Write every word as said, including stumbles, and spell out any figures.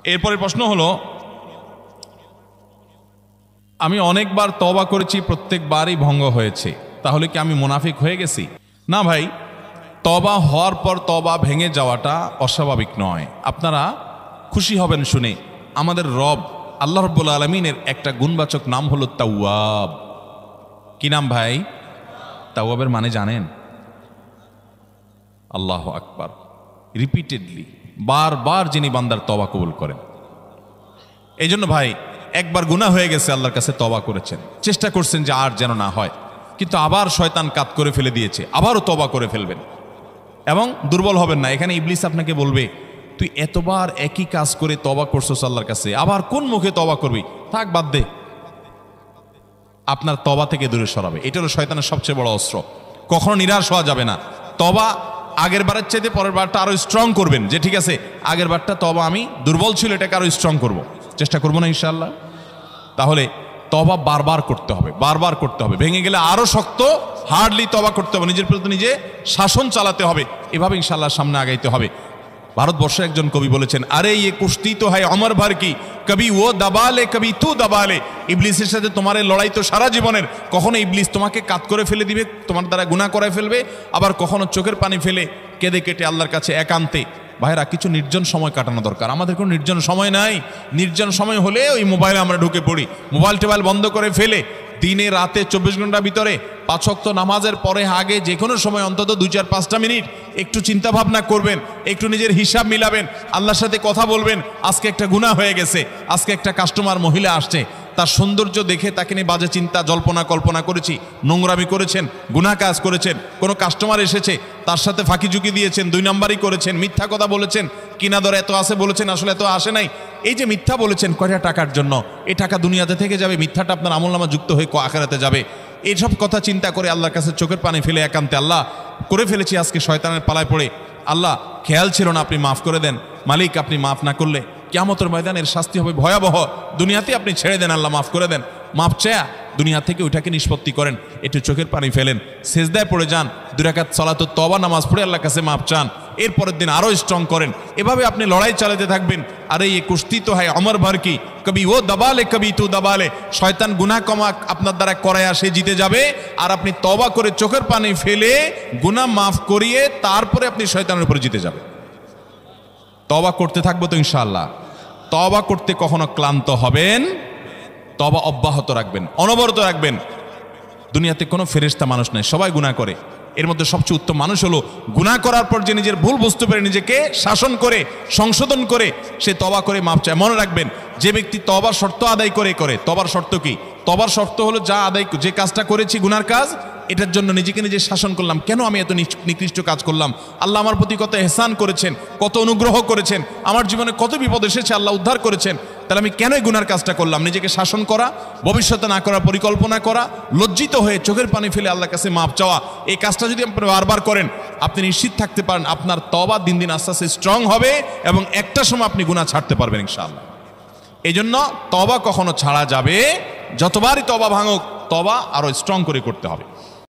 এরপরে প্রশ্ন হলো, আমি অনেকবার তওবা করেছি, প্রত্যেকবারই ভঙ্গ হয়েছে, তাহলে কি আমি মুনাফিক হয়ে গেছি? না ভাই, তওবা হওয়ার পর তওবা ভেঙে যাওয়াটা অস্বাভাবিক নয়। আপনারা খুশি হবেন শুনে, আমাদের রব আল্লাহ রাব্বুল আলামিনের একটা গুণবাচক নাম হলো তাওয়াব। কি নাম ভাই? তাওয়াবের মানে জানেন? আল্লাহু আকবার। রিপিটেডলি, বারবার যিনি বান্দার তওবা কবুল করেন। এই জন্য ভাই, একবার গুনাহ হয়ে গেছে, আল্লাহর কাছে তওবা করেছেন, চেষ্টা করছেন যে আর যেন না হয়, কিন্তু আবার শয়তান কাত করে ফেলে দিয়েছে, আবারও তওবা করে ফেলবেন এবং দুর্বল হবেন না। এখানে ইবলিস আপনাকে বলবে, তুই এতবার একই কাজ করে তওবা করছস আল্লাহর কাছে, আবার কোন মুখে তওবা করবি? থাক, বাদ দে। আপনার তওবা থেকে দূরে সরাবে। এটা হলো শয়তানের সবচেয়ে বড় অস্ত্র। কখনো নিরাশ হওয়া যাবে না। তওবা আগের বারের চাইতে পরের বারটা আরো স্ট্রং করবেন, যে ঠিক আছে আগের বারটা তওবা আমি দুর্বল ছিল, এটাকে আরো স্ট্রং করব, চেষ্টা করবো না ইনশাআল্লাহ। তাহলে তওবা বারবার করতে হবে, বারবার করতে হবে। ভেঙে গেলে আরো শক্ত হার্ডলি তওবা করতে হবে, নিজের প্রতি নিজে শাসন চালাতে হবে। এভাবে ইনশাআল্লাহ সামনে আগাইতে হবে। ভারতবর্ষে একজন কবি বলেছেন, আরে ইয়ে কুস্তি তো হয় অমর ভর কি, কবি ও দাবালে কবি তু দাবালে। ইবলিসের সাথে তোমার এই লড়াই তো সারা জীবনের। কখনো ইবলিস তোমাকে কাত করে ফেলে দিবে, তোমার দ্বারা গুনাহ করায় ফেলবে, আবার কখনো চোখের পানি ফেলে কেঁদে কেটে আল্লাহর কাছে একান্তে। ভাইরা, কিছু নির্জন সময় কাটানো দরকার। আমাদের কোনো নির্জন সময় নাই। নির্জন সময় হলে ওই মোবাইলে আমরা ঢুকে পড়ি, মোবাইল টোবাইল বন্ধ করে ফেলে দিনে রাতে চব্বিশ ঘন্টার ভিতরে পাঁচ ওয়াক্ত নামাজের পরে আগে যে কোনো সময় অন্তত দুই চার পাঁচটা মিনিট একটু চিন্তা ভাবনা করবেন, একটু নিজের হিসাব মিলাবেন, আল্লাহর সাথে কথা বলবেন। আজকে একটা গুনাহ হয়ে গেছে, আজকে একটা কাস্টমার মহিলা আসছে, তার সৌন্দর্য দেখে তাকে নিয়ে বাজে চিন্তা জল্পনা কল্পনা করেছি, নোংরামি করেছেন, গুনাহ কাজ করেছেন। কোনো কাস্টমার এসেছে, তার সাথে ফাঁকি ঝুঁকি দিয়েছেন, দুই নাম্বারই করেছেন, মিথ্যা কথা বলেছেন, কিনা দর এত আসে বলেছেন, আসলে এত আসে নাই। এই যে মিথ্যা বলেছেন কয়টা টাকার জন্য, এই টাকা দুনিয়াতে থেকে যাবে, মিথ্যাটা আপনার আমলনামা যুক্ত হয়ে আখিরাতে যাবে। এইসব কথা চিন্তা করে আল্লাহর কাছে চোখের পানি ফেলে একান্তে, আল্লাহ করে ফেলেছি আজকে শয়তানের পালায় পড়ে, আল্লাহ খেয়াল ছিল না, আপনি মাফ করে দেন। মালিক, আপনি মাফ না করলে কিয়ামতের ময়দানের শাস্তি হবে ভয়াবহ। দুনিয়াতে আপনি ছেড়ে দেন, আল্লাহ মাফ করে দেন। মাফ চায়া দুনিয়া থেকে ওইটাকে নিষ্পত্তি করেন, একটু চোখের পানি ফেলেন, সেজদায় পড়ে যান, দুই রাকাত সালাতুত তওবা নামাজ পড়ে আল্লাহর কাছে মাফ চান, এরপরের দিন আরো স্ট্রং করেন। এভাবে আপনি লড়াই চালাতে থাকবেন। আরে এই কুস্তি তো হয় অমর ভর কি, কবি ও দাবালে কবি তু দাবালে। শয়তান গুনাহ কমা আপনার দ্বারা করায় সে জিতে যাবে, আর আপনি তওবা করে চোখের পানি ফেলে গুনাহ মাফ করিয়ে তারপরে আপনি শয়তানের উপরে জিতে যাবেন। তওবা করতে থাকবো তো ইনশাআল্লাহ। তওবা করতে কখনো ক্লান্ত হবেন, তওবা অব্যাহত রাখবেন, অনবরত রাখবেন। দুনিয়াতে কোনো ফেরেশতা মানুষ নাই, সবাই গুনাহ করে। এর মধ্যে সবচেয়ে উত্তম মানুষ হলো গুনাহ করার পর যে নিজের ভুল বুঝতে পারে, নিজেকে শাসন করে সংশোধন করে সে তওবা করে মাপ চায়। মনে রাখবেন, যে ব্যক্তি তওবার শর্ত আদায় করে করে তওবার শর্ত কি? তওবার শর্ত হলো যা আদায়, যে কাজটা করেছি গুনার কাজ, এটার জন্য নিজেকে নিজে শাসন করলাম, কেন আমি এত নিকৃষ্ট কাজ করলাম, আল্লাহ আমার প্রতি কত ইহসান করেছেন, কত অনুগ্রহ করেছেন, আমার জীবনে কত বিপদ এসেছে, আল্লাহ উদ্ধার করেছেন, তাহলে আমি কেন এই গুনার কাজটা করলাম? নিজেকে শাসন করা, ভবিষ্যতে না করার পরিকল্পনা করা, লজ্জিত হয়ে চোখের পানি ফেলে আল্লাহর কাছে মাপ চাওয়া। এই কাজটা যদি আপনি বারবার করেন, আপনি নিশ্চিত থাকতে পারেন আপনার তওবা দিন দিন আস্তে আস্তে স্ট্রং হবে এবং একটা সময় আপনি গুনাহ ছাড়তে পারবেন ইনশাআল্লাহ। এই জন্য তওবা কখনো ছাড়া যাবে, যতবারই তওবা ভাঙুক, তওবা আরো স্ট্রং করে করতে হবে।